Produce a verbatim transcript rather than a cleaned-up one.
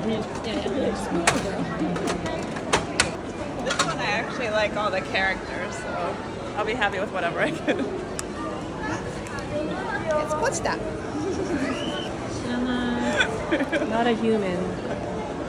This one I actually like all the characters, so I'll be happy with whatever I get. It's what's that? Not a human.